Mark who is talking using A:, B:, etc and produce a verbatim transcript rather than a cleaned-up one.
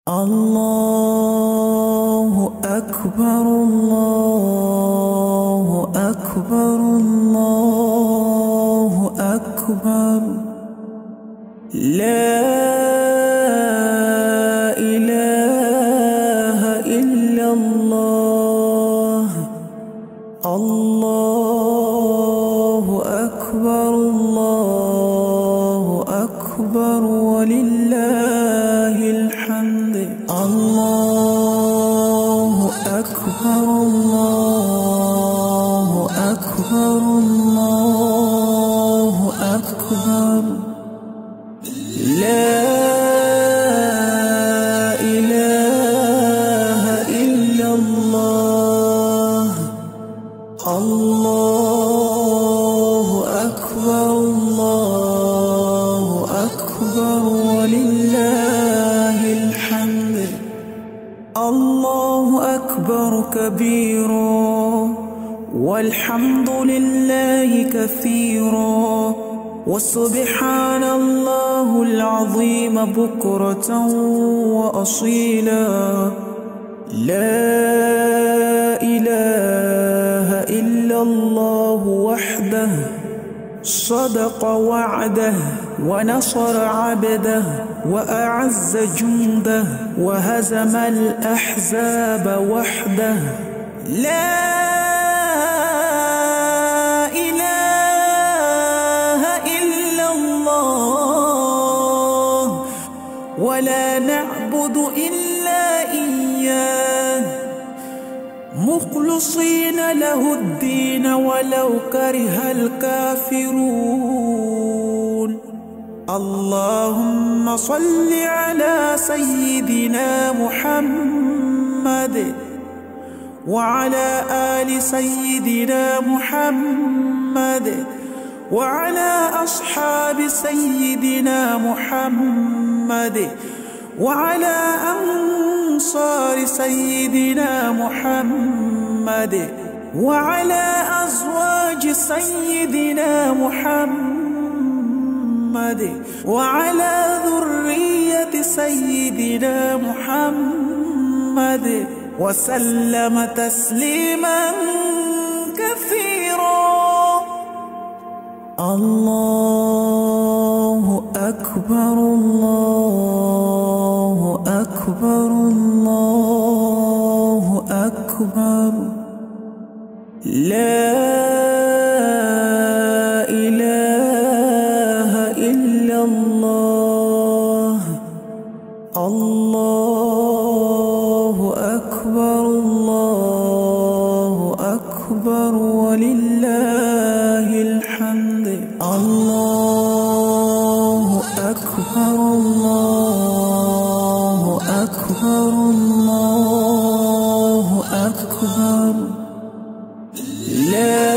A: الله أكبر الله أكبر الله أكبر لا إله إلا الله الله أكبر الله أكبر ولله الحمد الله أكبر الله أكبر الله أكبر لا إله إلا الله الله أكبر الله أكبر ولله الحمد الله أكبر كبيرا والحمد لله كثيرا وسبحان الله العظيم بكرة وأصيلا لا إله إلا الله وحده صدق وعده ونصر عبده وأعز جنده وهزم الأحزاب وحده لا إله إلا الله ولا نعبد إلا إياه مخلصين له الدين ولو كره الكافرون اللهم صل على سيدنا محمد وعلى آل سيدنا محمد وعلى أصحاب سيدنا محمد وعلى أنصار سيدنا محمد وعلى أزواج سيدنا محمد وعلى ذرية سيدنا محمد وسلم تسليما كثيرا الله أكبر الله أكبر الله أكبر لا إله إلا الله الله أكبر الله أكبر ولله الحمد الله أكبر الله أكبر الله أكبر لا